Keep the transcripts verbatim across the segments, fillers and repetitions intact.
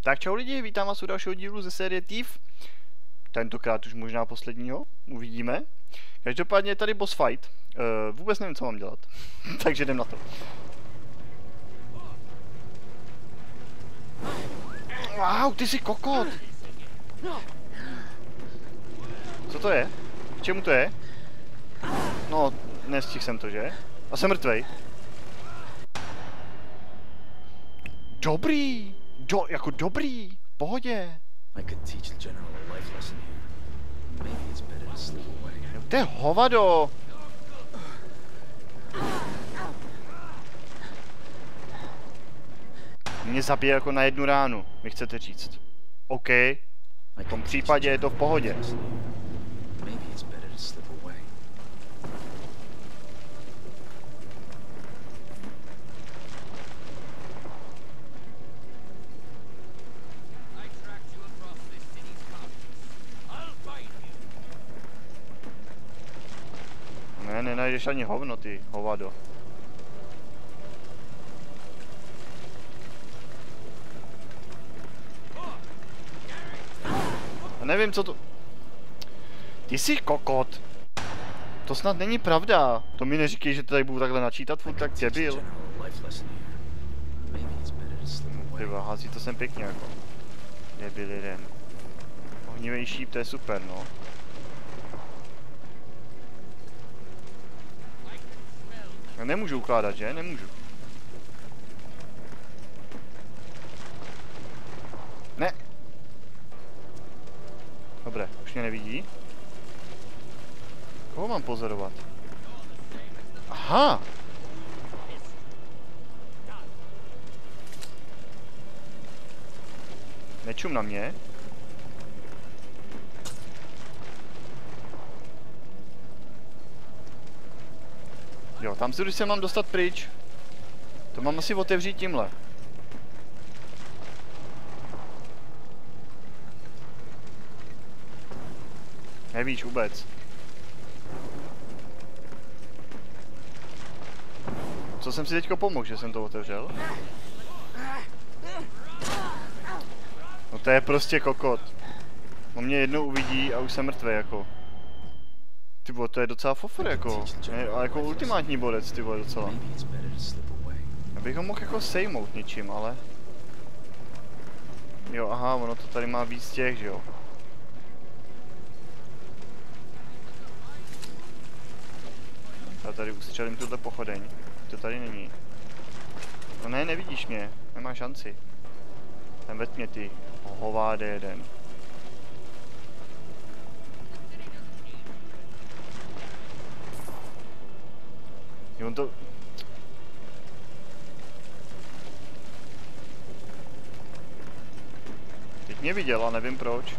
Tak čau lidi, vítám vás u dalšího dílu ze série Thief. Tentokrát už možná posledního, uvidíme. Každopádně je tady boss fight. Uh, vůbec nevím, co mám dělat. Takže jdem na to. Wow, ty jsi kokot! Co to je? K čemu to je? No, nestihl jsem to, že? A jsem mrtvej. Dobrý! Do, jako dobrý! V pohodě! To je hovado! Mě zabije jako na jednu ránu, mi chcete říct. OK. V tom případě je to v pohodě. Ne, nenajdeš ani hovno, ty hovado. Já nevím, co to... Ty jsi kokot. To snad není pravda. To mi neříkej, že tady budu takhle načítat, furt tak debil. Tyba, hází to sem pěkně jako. Debil jeden. Ohnivý šíp, to je super, no. Já nemůžu ukládat, že? Nemůžu. Ne. Dobré, už mě nevidí. Koho mám pozorovat? Aha! Nečum na mě. Jo, tam si, když se mám dostat pryč. To mám asi otevřít tímhle. Nevíš vůbec. Co jsem si teďko pomohl, že jsem to otevřel? No to je prostě kokot. On mě jednou uvidí a už jsem mrtvý jako. Ty vole, to je docela fofr jako. Ne, ale jako ultimátní borec, ty vole, docela. Já bych ho mohl jako sejmout něčím, ale... Jo, aha, ono to tady má víc těch, že jo. Já tady ustřelím tuhle pochodeň. To tady není. No ne, nevidíš mě. Nemá šanci. Ten ve tmě, ty. Hováde jeden. Jo, on to... Teď mě viděl a nevím proč.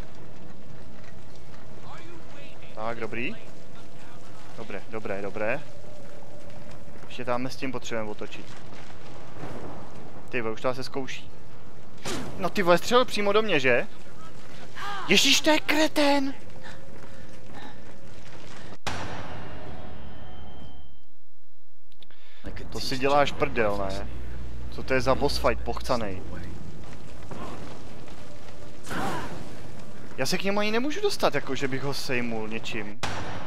Tak, dobrý. Dobré, dobré, dobré. Ještě tamhle s tím potřebujeme otočit. Ty vole, už to se zkouší. No ty vole, střelil přímo do mě, že? Ježíš, to je kretén! To si děláš prdel, ne? Co to je za boss fight pochcanej? Já se k němu ani nemůžu dostat, jako že bych ho sejmul něčím.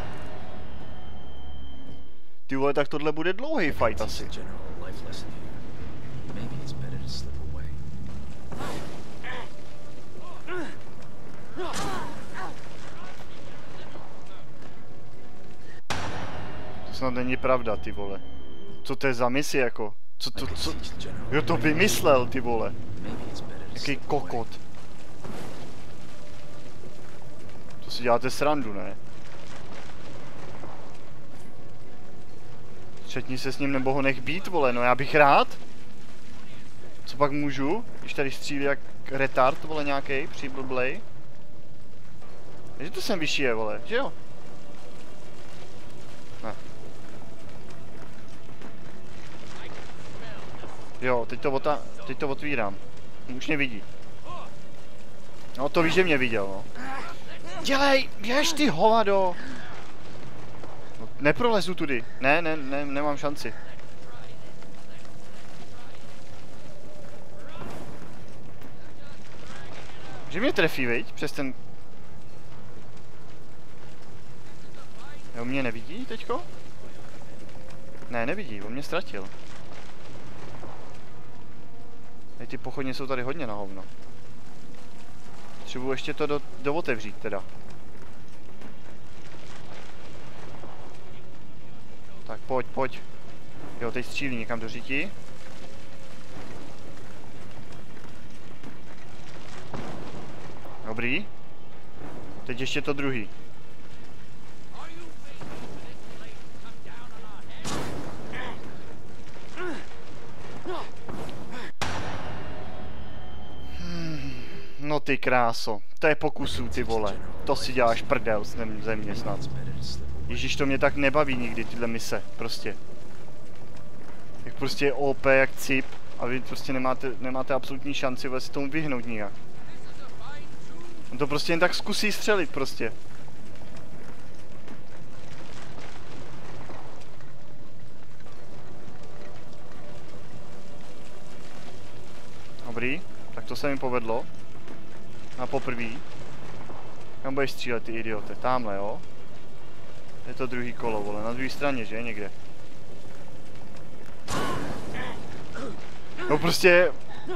Ty vole, tak tohle bude dlouhý fight asi. To snad není pravda, ty vole. Co to je za misi jako? Co to, co? Jo, to vymyslel, ty vole. Jaký kokot. To si děláte srandu, ne? Třetní se s ním nebo ho nech být, vole, no já bych rád. Co pak můžu? Když tady střílí jak retard, vole, nějakej, přiblblej. Takže to sem vyšší je, vole, že jo? Ne. Jo, teď to, ota teď to otvírám. Už mě vidí. No to víš, že mě viděl, no. Dělej, běž ty hovado! No, neprolezu tudy. Ne, ne, ne, nemám šanci. Že mě trefí, viď? Přes ten... Jo, mě nevidí teďko? Ne, nevidí, on mě ztratil. Hej, ty pochodně jsou tady hodně na hovno. Potřebuji ještě to do, do otevřít teda. Tak pojď, pojď. Jo, teď střílí někam do řítí. Dobrý. Teď ještě to druhý. Hmm, no ty kráso. To je pokusů, ty vole. To si děláš prdel z země snad. Ježíš, to mě tak nebaví nikdy, tyhle mise. Prostě. Jak prostě je O P jak cip. A vy prostě nemáte, nemáte absolutní šanci vůbec tomu vyhnout nijak. On to prostě jen tak zkusí střelit prostě. Dobrý, tak to se mi povedlo. Na poprví. Kam budeš střílet, ty idiote? Támhle, jo? Je to druhý kolo, vole, na druhé straně, že? Někde. No prostě...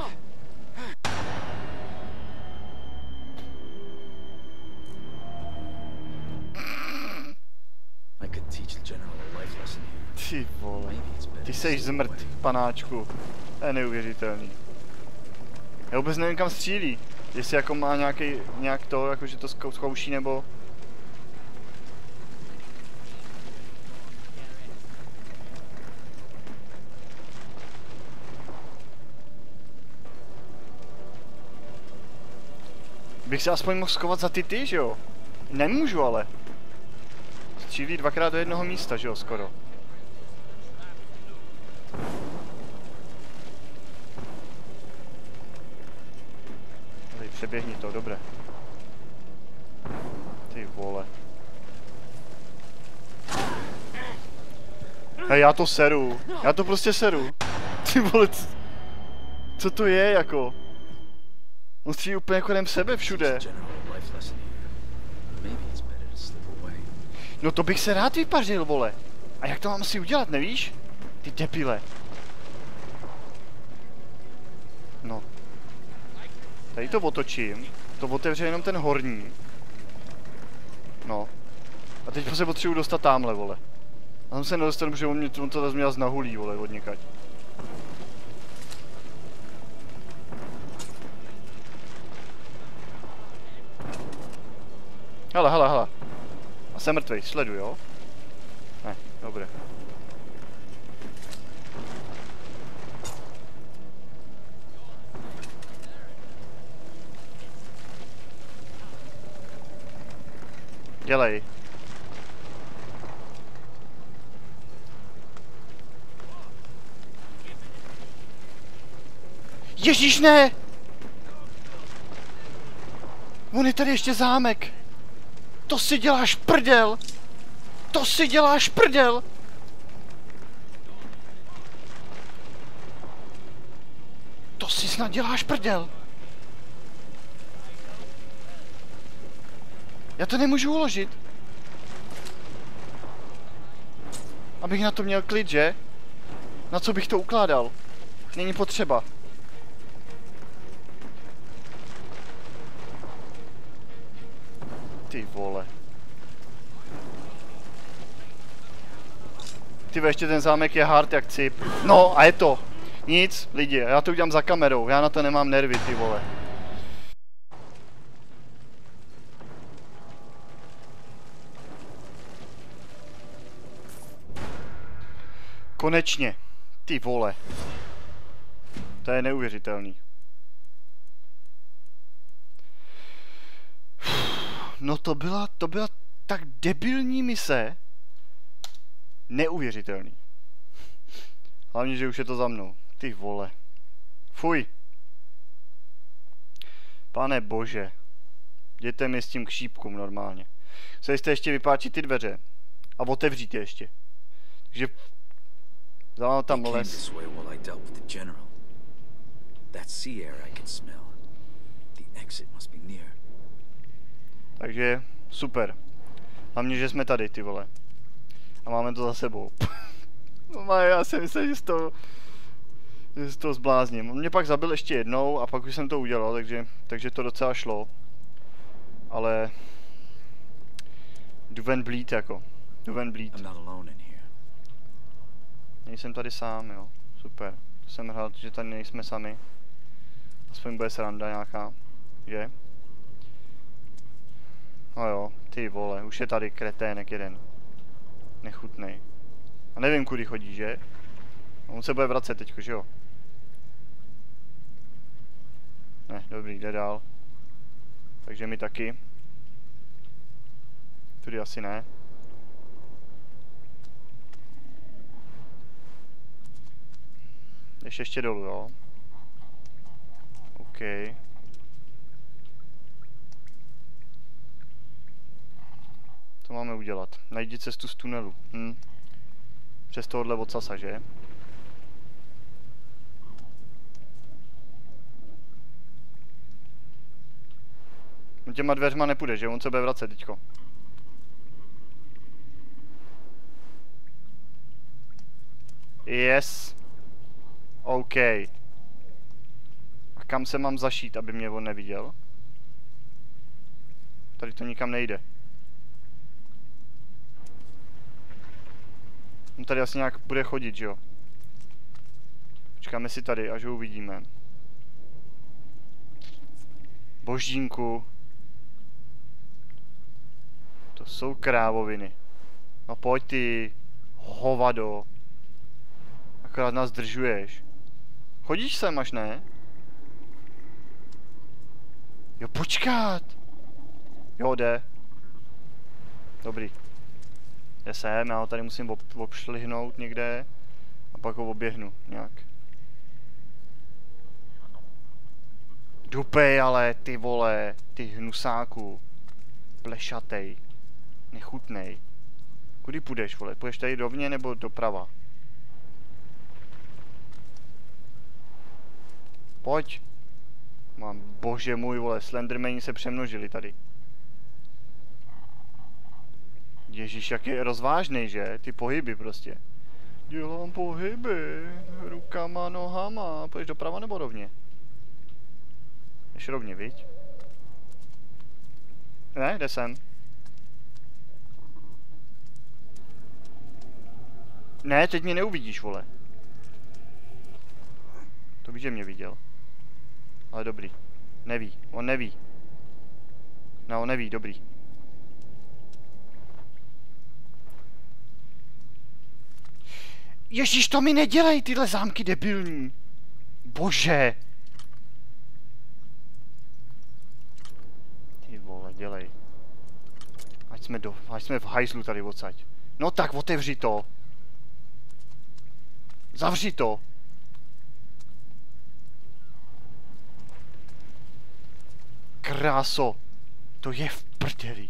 Ty vole, ty seš zmrt, panáčku. To je neuvěřitelný. Já vůbec nevím, kam střílí. Jestli jako má nějaký, nějak to, jako že to zkouší, nebo... Bych se aspoň mohl schovat za ty ty, že jo? Nemůžu ale. Střílí dvakrát do jednoho místa, že jo, skoro. Tady přeběhni to, dobré. Ty vole. Hej, já to seru. Já to prostě seru. Ty vole, co to je jako? On střílí úplně kolem sebe všude. No to bych se rád vypařil, vole. A jak to mám asi udělat, nevíš? Ty debile. No. Tady to otočím. To otevře jenom ten horní. No. A teď se potřebuji dostat tamhle, vole. A tam se nedostanu, protože on, mě, on to zase měl z nahulí, vole, od někať. Hele, hele, hele. A jsem mrtvej, sleduj, jo? Ne, dobré. Dělej. Ježíš, ne! On je tady ještě zámek. To si děláš prdel! To si děláš prdel! To si snad děláš prdel! Já to nemůžu uložit. Abych na to měl klid, že? Na co bych to ukládal? Není potřeba. Ty vole. Ty ještě ten zámek je hard jak cip. No a je to. Nic, lidi, já to udělám za kamerou. Já na to nemám nervy, ty vole. Konečně. Ty vole. To je neuvěřitelný. No to byla, to byla tak debilní mise. Neuvěřitelný. Hlavně, že už je to za mnou. Ty vole. Fuj. Pane bože. Jděte mi s tím k šípkům normálně. Se jste ještě vypáčit ty dveře. A otevřít je ještě. Takže... Dávám tam les. Takže super. Hlavně, že jsme tady, ty vole. A máme to za sebou. Já si myslím, že z toho, že z toho zblázním. On mě pak zabil ještě jednou a pak už jsem to udělal, takže, takže to docela šlo. Ale... jdu ven blít jako. Jdu ven blít. Nejsem tady sám, jo. Super. To jsem rád, že tady nejsme sami. Aspoň bude sranda nějaká. Že? No jo, ty vole, už je tady kretének jeden. Nechutnej. A nevím, kudy chodí, že? On se bude vracet teďko, že jo? Ne, dobrý, jde dál. Takže my taky. Tudy asi ne. Jdeš ještě dolů, jo? OK. Co máme udělat? Najdi cestu z tunelu. Hm. Přes tohohle odsasa, že? No těma dveřma nepůjde, že? On se bude vracet teďko. Yes. OK. A kam se mám zašít, aby mě on neviděl? Tady to nikam nejde. On tady asi nějak bude chodit, že jo? Počkáme si tady, až ho uvidíme. Božínku. To jsou krávoviny. No pojď ty, hovado. Akorát nás zdržuješ. Chodíš sem, až ne? Jo, počkat. Jo, jde. Dobrý. Jde sem, já ho tady musím ob obšlihnout někde. A pak ho oběhnu nějak. Dupej ale, ty vole, ty hnusáku. Plešatej. Nechutnej. Kudy půjdeš, vole? Půjdeš tady dovně nebo doprava? Pojď. Mám, bože můj, vole, Slendermani se přemnožili tady. Ježíš, jak je rozvážnej, že? Ty pohyby prostě. Dělám pohyby. Rukama, nohama. Půjdeš doprava nebo rovně? Jdeš rovně, viď? Ne, jde sem. Ne, teď mě neuvidíš, vole. To víš, že mě viděl. Ale dobrý. Neví, on neví. No, on neví, dobrý. Ježíš, to mi nedělej, tyhle zámky debilní. Bože. Ty vole, dělej. Ať jsme, do, ať jsme v hajzlu tady odsaď. No tak, otevři to. Zavři to. Kráso. To je v prdeli.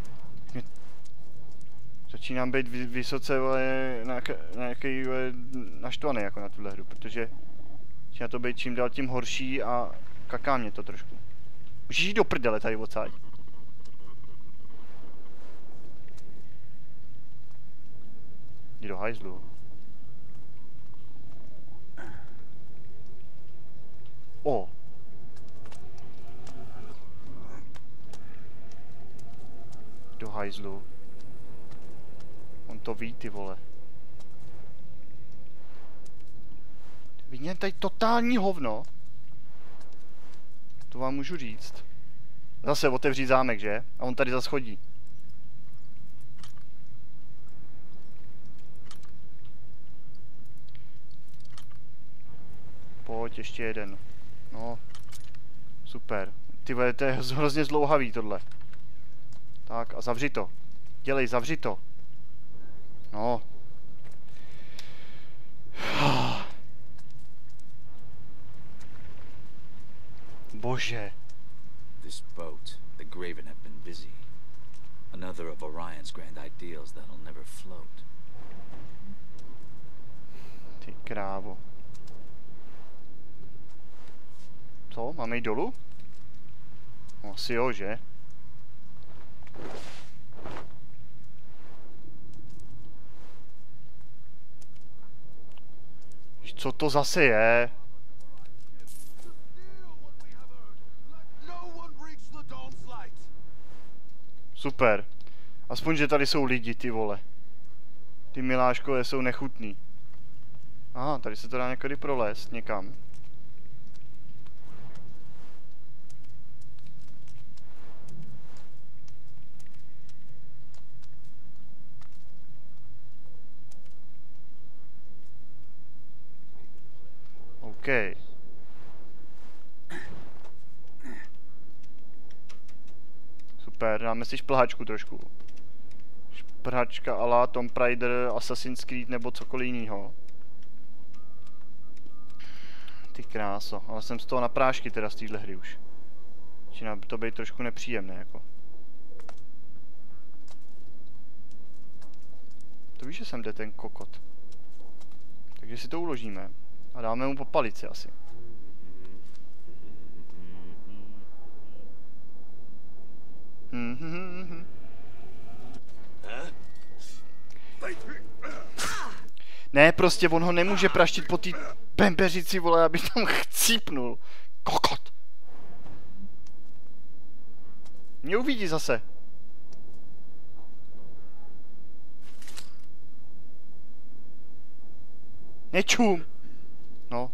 Začínám být vysoce na nějaký naštvaný jako na tuhle hru, protože začíná to být čím dál tím horší a kaká mě to trošku. Můžeš jít do prdele tady odsaď. Jdi do hajzlu. O. Do hajzlu. On to ví, ty vole. Vidíte tady totální hovno. To vám můžu říct. Zase otevří zámek, že? A on tady zase chodí. Pojď, ještě jeden. No. Super. Ty vole, to je hrozně zdlouhavý tohle. Tak a zavři to. Dělej, zavři to. No. Bože. This boat, the Graven, have been busy. Another of Orion's grand ideals that'll never float. Ty krávo. Co? Máme jít dolů? No, asi jo, že? Co to zase je? Super. Aspoň, že tady jsou lidi, ty vole. Ty miláškové jsou nechutný. Aha, tady se to dá někdy prolézt někam. OK. Super, dáme si šplhačku trošku. Šplhačka a la Tomb Raider, Assassin's Creed nebo cokoliv jinýho. Ty kráso, ale jsem z toho na prášky teda z téhle hry už. Začíná to být trošku nepříjemné jako. To víš, že sem jde ten kokot. Takže si to uložíme. A dáme mu po palici asi. Hmm, hmm, hmm, hmm. Ne, prostě on ho nemůže praštit po té pempeřici, vole, aby tam chcípnul. Kokot. Mě uvidí zase. Nečum. No.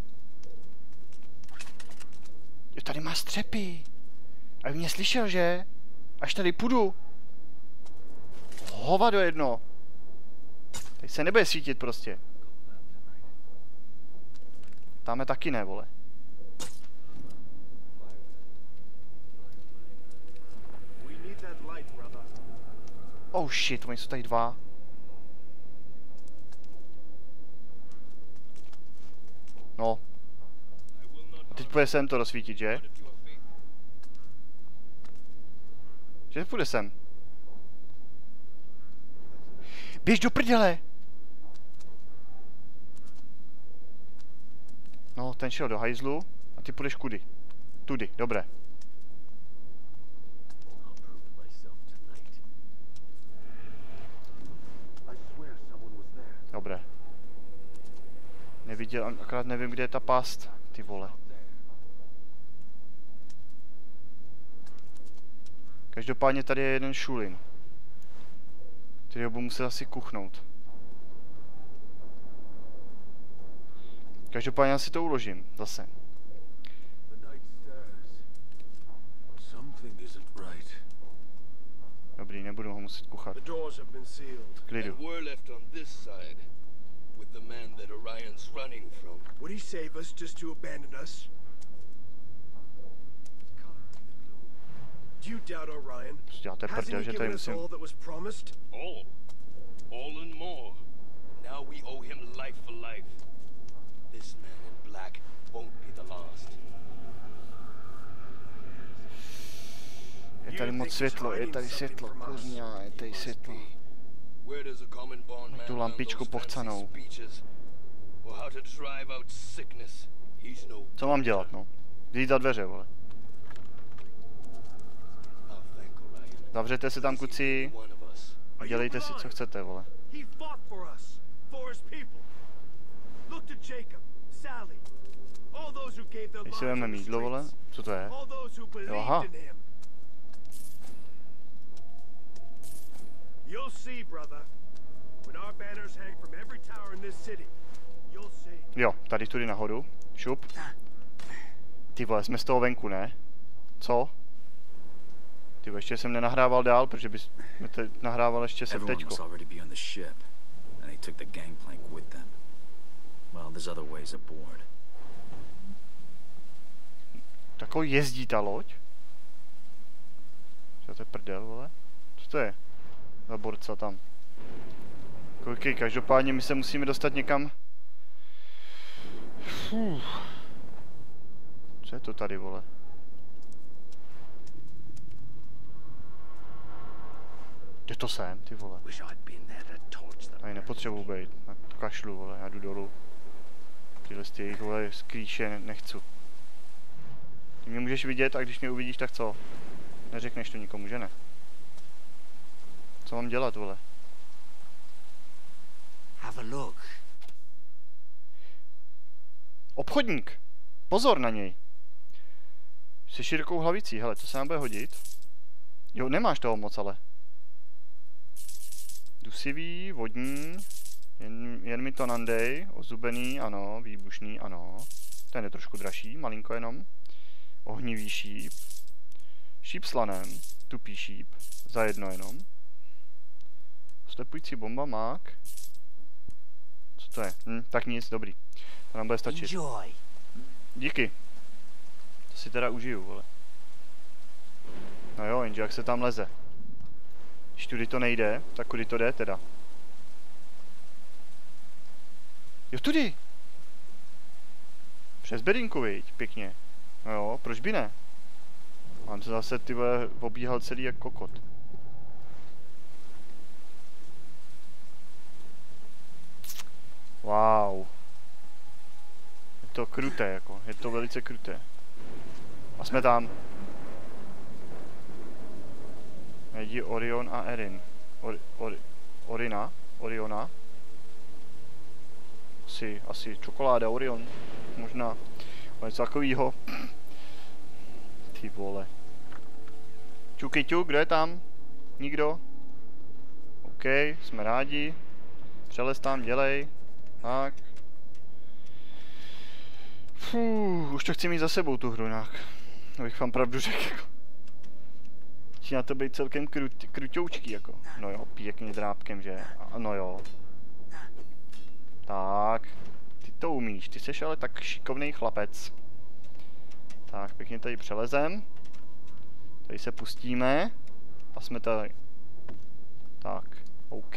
Jo, tady má střepy. A mě slyšel, že? Až tady půjdu. Hovado jedno. Teď se nebude svítit prostě. Táme taky ne, vole. Oh shit, oni jsou tady dva. No. A teď půjde sem to rozsvítit, že? Že půjde sem. Běž do prdele! No, ten šel do hajzlu a ty půjdeš kudy. Tudy, dobré. Dobré. Neviděl, akorát nevím, kde je ta past, ty vole. Každopádně tady je jeden šulin. Který ho budu muset asi kuchnout. Každopádně si to uložím, zase. Dobrý, nebudu ho muset kuchat. V klidu. Děláte prdel, že tady musím... All. All and more. Now we owe him life for life. This man in black won't be the last. Je tady moc světlo, je tady světlo, kurňa, je tady světlo. Tu lampičku pochcanou. Co mám dělat, no? Jít za dveře, vole. Zavřete si tam, kuci. Dělejte si, co chcete, vole. Když si veme mídlo, vole, co to je? Jo, aha. Jo, tady tudy nahoru. Šup. Ty vole, jsme z toho venku, ne? Co? Ty vole, ještě jsem nenahrával dál, protože bys teď nahrával ještě se teďko. Takový jezdí ta loď? Co to je prdel, vole? Co to je? Za borca tam. Koukej, každopádně my se musíme dostat někam. Fuh. Co je to tady, vole? Kde to jsem, ty vole? Tady nepotřebuji být. Na to kašlu, vole, já jdu dolů. Tyhle z těch, vole, skrýše nechci. Ty mě můžeš vidět a když mě uvidíš, tak co? Neřekneš to nikomu, že ne? Co mám dělat, vole? Have a look. Obchodník! Pozor na něj! Se širokou hlavicí, hele, to se nám bude hodit. Jo, nemáš toho moc, ale. Dusivý, vodní, jen, jen mi to nandej, ozubený, ano, výbušný, ano. Ten je trošku dražší, malinko jenom. Ohnivý šíp. Šíp slanem, tupý šíp, za jedno jenom. Slepující bomba, mák. Co to je? Hm, tak nic, dobrý. To nám bude stačit. Enjoy. Díky. To si teda užiju, vole. No jo, jenže jak se tam leze. Když tudy to nejde, tak kudy to jde teda? Jo, tudy! Přes bedinku, viď, pěkně. No jo, proč by ne? Mám to zase, ty vole, obíhal celý jak kokot. Wow. Je to kruté, jako, je to velice kruté. A jsme tam. Najdi Orion a Erin. Or, or, Orina? Oriona? Asi, asi čokoláda Orion. Možná. Něco takovýho. Ty vole. Čuky ťuk, kdo je tam? Nikdo? OK, jsme rádi. Přelez tam, dělej. Tak. Fuh, už to chci mít za sebou tu hru nějak. Abych vám pravdu řekl. Začíná to být celkem krut, krutoučký jako. No jo, pěkně drápkem, že? A, no jo. Tak. Ty to umíš, ty jsi ale tak šikovný chlapec. Tak, pěkně tady přelezem. Tady se pustíme. A jsme tady. Tak, OK.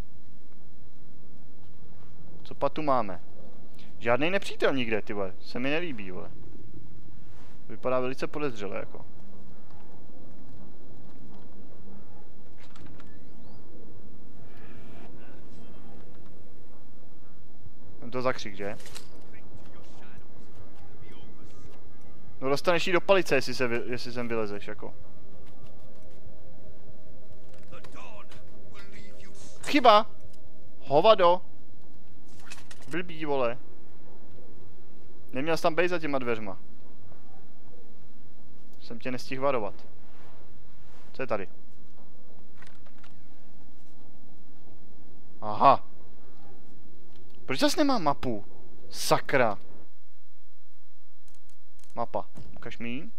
Co pa tu máme? Žádný nepřítel nikde, ty vole. Se mi nelíbí, vole. Vypadá velice podezřele, jako. Jsem to zakřik, že? No dostaneš jí do palice, jestli, se, jestli sem vylezeš, jako. Chyba! Hovado! Blbý, vole. Neměl jsi tam bejt za těma dveřma. Jsem tě nestihl varovat. Co je tady? Aha. Proč zase nemám mapu? Sakra. Mapa. Ukaž mi ji.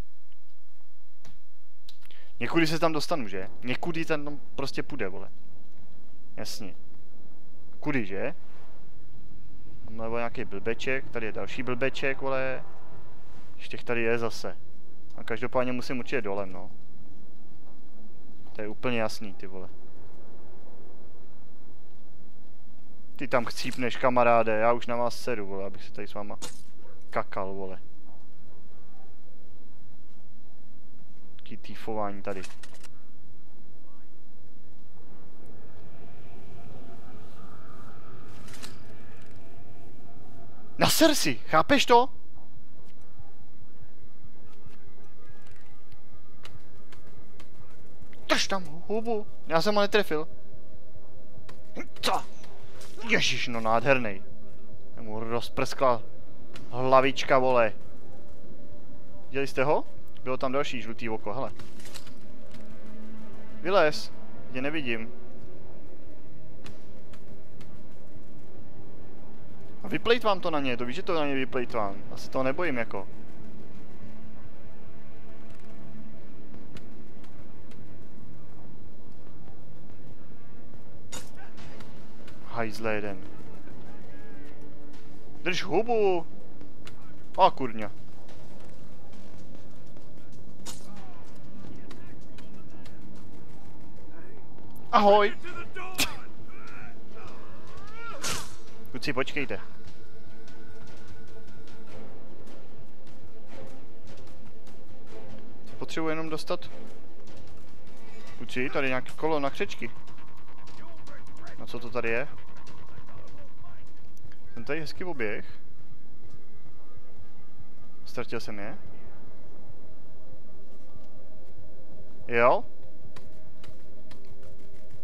Někudy se tam dostanu, že? Někudy tam prostě půjde, vole. Jasně. Kudy, že? Nebo nějaký blbeček, tady je další blbeček, vole. Ještě tady je zase. A každopádně musím určitě dolem, no. To je úplně jasný, ty vole. Ty tam chcípneš, kamaráde, já už na vás sedu, vole, abych se tady s váma kakal, vole. Taký týfování tady. Naser si, chápeš to? Drž tam hubu, já jsem ho netrefil. Co? Ježiš, no nádherný. Mu rozprskla hlavička, vole. Viděli jste ho? Bylo tam další žlutý oko, hele. Vylez, tě nevidím. A vyplejtvám to na ně, to víš, že to na ně vyplejtvám. Já se toho nebojím, jako. Hajzle jeden. Drž hubu! A kurňa. Ahoj! Kluci, počkejte. Potřebuji jenom dostat... Kluci, tady nějaké kolo na křečky. No co to tady je? Jsem tady hezky oběh. Ztratil jsem je. Jo?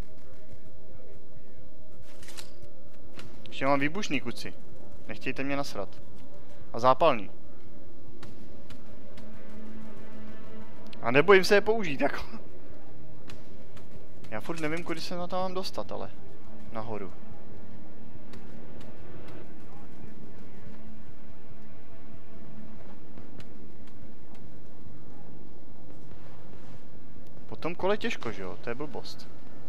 Ještě mám výbušný, kuci. Nechtějte mě nasrat. A zápalný. A nebojím se je použít, jako. Já furt nevím, kudy se na tam mám dostat, ale. Nahoru. Po tom kole těžko, že jo? To je blbost.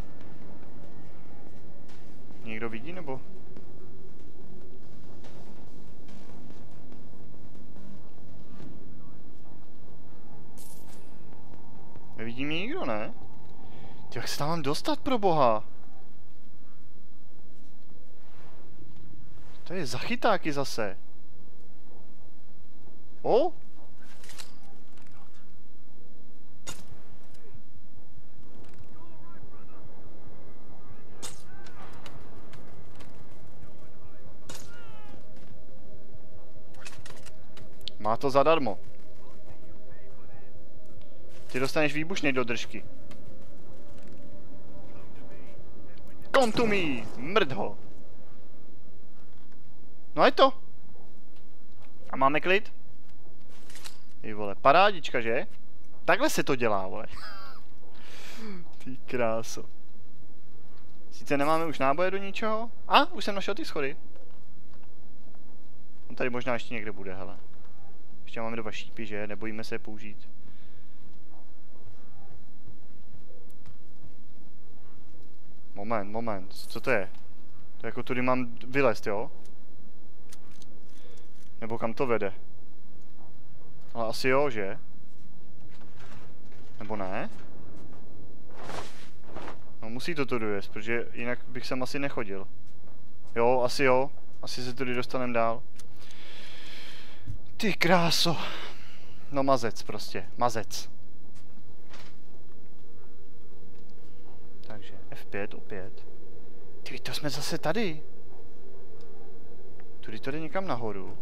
Někdo vidí, nebo? Nevidí mě nikdo, ne? Ty, jak se tam mám dostat, pro boha? To je zachytáky zase. O? Má to zadarmo. Ty dostaneš výbušnej do držky. Come to me, mrd ho. No je to. A máme klid? Ty vole, parádička, že? Takhle se to dělá, vole. Ty kráso. Sice nemáme už náboje do ničeho. A, už jsem našel ty schody. On tady možná ještě někde bude, hele. Ještě máme dva šípy, že? Nebojíme se je použít. Moment, moment, co to je? To je jako tudy mám vylézt, jo? Nebo kam to vede? Ale asi jo, že? Nebo ne? No musí to tudy vést, protože jinak bych sem asi nechodil. Jo, asi jo. Asi se tudy dostanem dál. Ty kráso. No mazec prostě, mazec. Takže F pět opět. Ty, to jsme zase tady. Tudy to jde někam nahoru.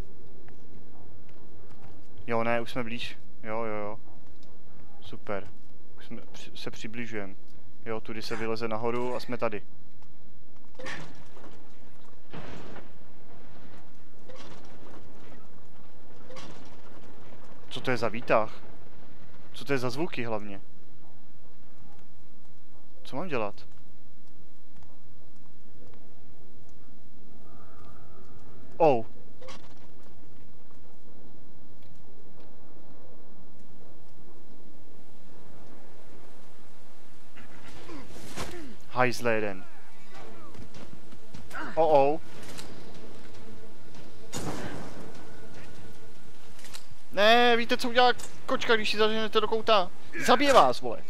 Jo, ne, už jsme blíž. Jo, jo, jo. Super. Už jsme, při, se přibližujeme. Jo, tudy se vyleze nahoru a jsme tady. Co to je za výtah? Co to je za zvuky hlavně? Co mám dělat? Oh. Hajzle jeden. Oh oh. Ne, víte, co udělá kočka, když si zaženete do kouta? Zabije vás, vole.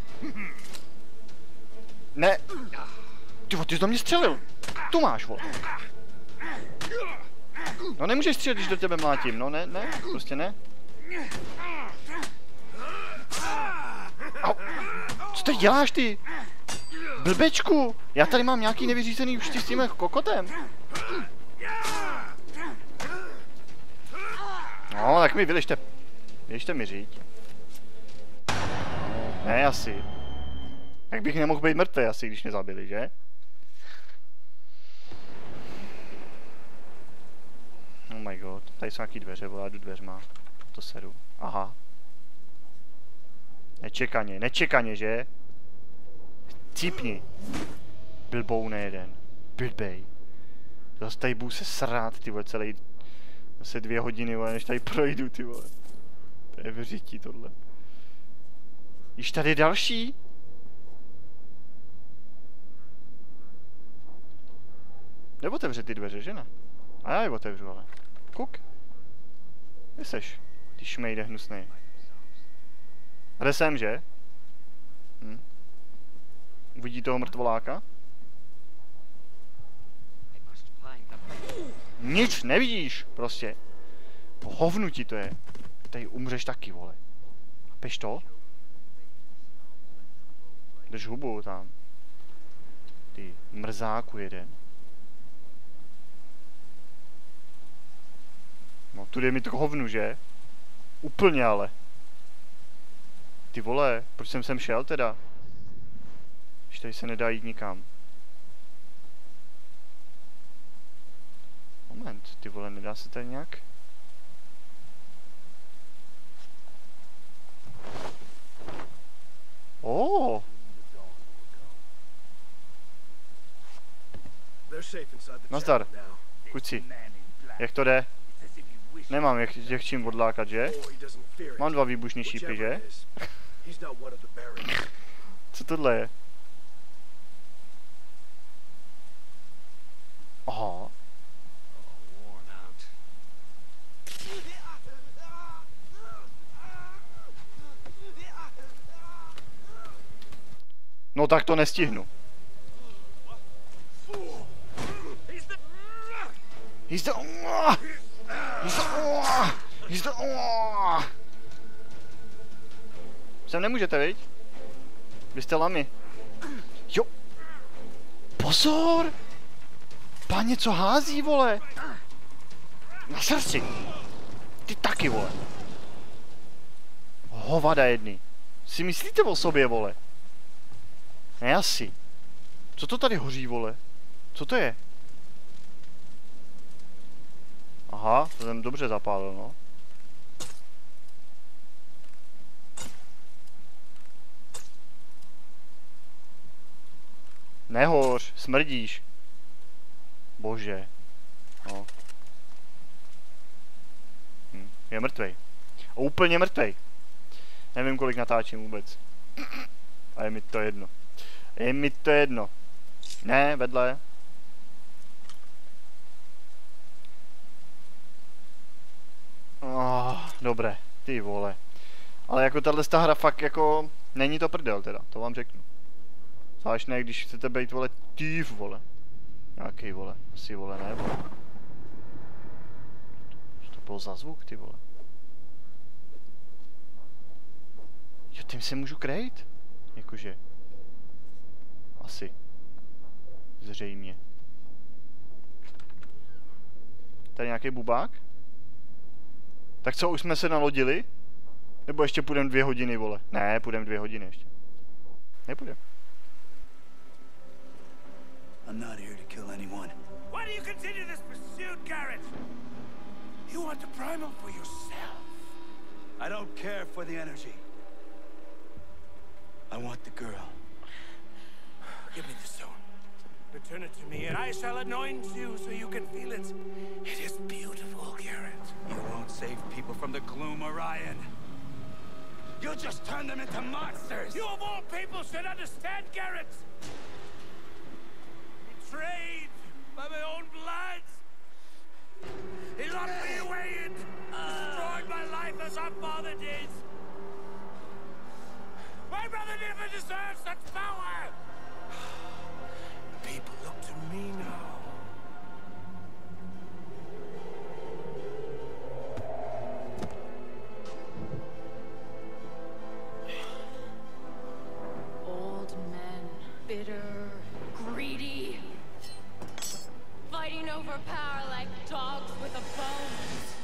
Ne. Ty, ty jsi do mě střelil. Tu máš, vole. No nemůžeš střílet, když do tebe mlátím. No ne, ne, prostě ne. Au. Co tady děláš, ty? Blbečku. Já tady mám nějaký nevyřízený už s tím kokotem. No, tak mi vylište. Vylište mi říct. Ne, asi. Jak bych nemohl být mrtvý asi, když mě zabili, že? Oh my god. Tady jsou nějaký dveře, vole, jdu dveřma. To seru. Aha. Nečekaně, nečekaně, že? Cípni. Blboune jeden. Blbej. Zase tady budu se srát, ty vole, celý... Zase dvě hodiny, vole, než tady projdu, ty vole. To je vyřití tohle. Již tady je další? Neotevře ty dveře, že ne? A já je otevřu, ale. Kuk. Kde seš? Ty šmejde hnusnej. Kde jsem, že? Hm. Uvidí toho mrtvoláka? Nic nevidíš, prostě. Po hovnu ti to je. Tady umřeš taky, vole. Peš to? Drž hubu tam. Ty mrzáku jeden. No, tudy je mi to hovnu, že? Úplně ale. Ty vole, proč jsem sem šel teda? Když tady se nedá jít nikam. moment, ty vole, nedá se tady nějak? Oh. Nazdar, kuci. Jak to jde? Nemám jak, jak čím odlákat, že? Mám dva výbušní šípy, že? Co tohle je? Aha. No tak to nestihnu. He's the... He's the... He's the... Sem nemůžete, viď? Vy jste lamy. Jo. Pozor! Pán něco hází, vole. Na srdci. Ty taky, vole. Hovada jedny. Si myslíte o sobě, vole? Ne asi. Co to tady hoří, vole? Co to je? Aha, to jsem dobře zapálil, no. Nehoř, smrdíš. Bože. No. Hm, je mrtvej. Úplně mrtvej. Nevím, kolik natáčím vůbec. A je mi to jedno. Je mi to jedno. Ne, vedle. Oh, dobré, ty vole. Ale jako tahle hra fakt jako... Není to prdel teda, to vám řeknu. Zvlášť ne, když chcete být, vole, týv, vole. Nějaký, vole, asi, vole, ne, vole. Co to bylo za zvuk, ty vole? Jo, tím se můžu krejt? Jakože. Asi. Zřejmě. Tady nějaký bubák? Tak co, už jsme se nalodili? Nebo ještě půjdeme dvě hodiny, vole? Ne, půjdeme dvě hodiny ještě. Nepůjdeme. I'm not here to kill anyone. Why do you continue this pursuit, Garrett? You want the primal for yourself. I don't care for the energy. I want the girl. Give me the stone. Return it to me, and I shall anoint you so you can feel it. It is beautiful, Garrett. You won't save people from the gloom, Orion. You'll just turn them into monsters. You of all people should understand, Garrett. Betrayed by my own blood. He locked me away and destroyed my life as our father did. My brother never deserved such power. People look to me now. Old men, bitter, greedy, fighting over power like dogs with a bone.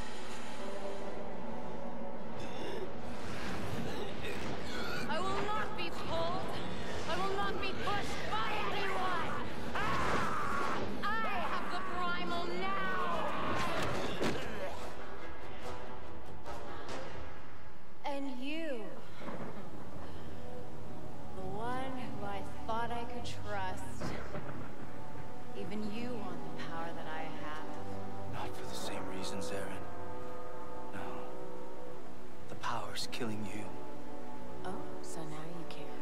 I will not be pulled. I will not be pushed by anyone. Ah! I have the primal now. And you, the one who I thought I could trust. Even you want the power that I have. Not for the same reasons, Aaron. No. The power's killing you. Oh, so now you care.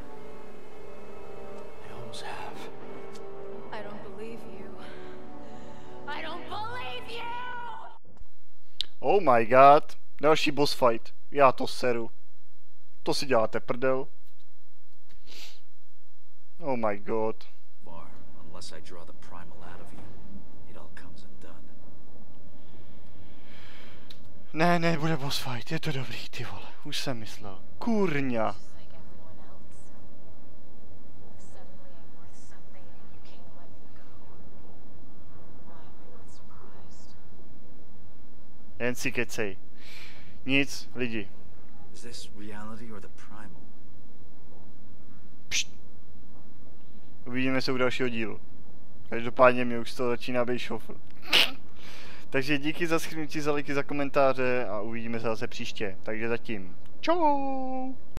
I always have. I don't believe you. I don't believe you! Oh my god. Další boss fight. Já to seru. To si děláte prdel. Oh my god. Var, unless I draw the primal out of you, it all comes undone. Ne, ne, bude boss fight. Je to dobrý, ty vole. Už jsem myslel. Kurňa. Just like everyone else. Suddenly I'm worth something and you can't let me go. Why am I not surprised? Jen si kecej. Nic, lidi. Is this reality or the primal? Pšt. Uvidíme se u dalšího dílu. Každopádně mě už to začíná být šofr. Takže díky za shrnutí, za lajky, za komentáře a uvidíme se zase příště. Takže zatím. Čau!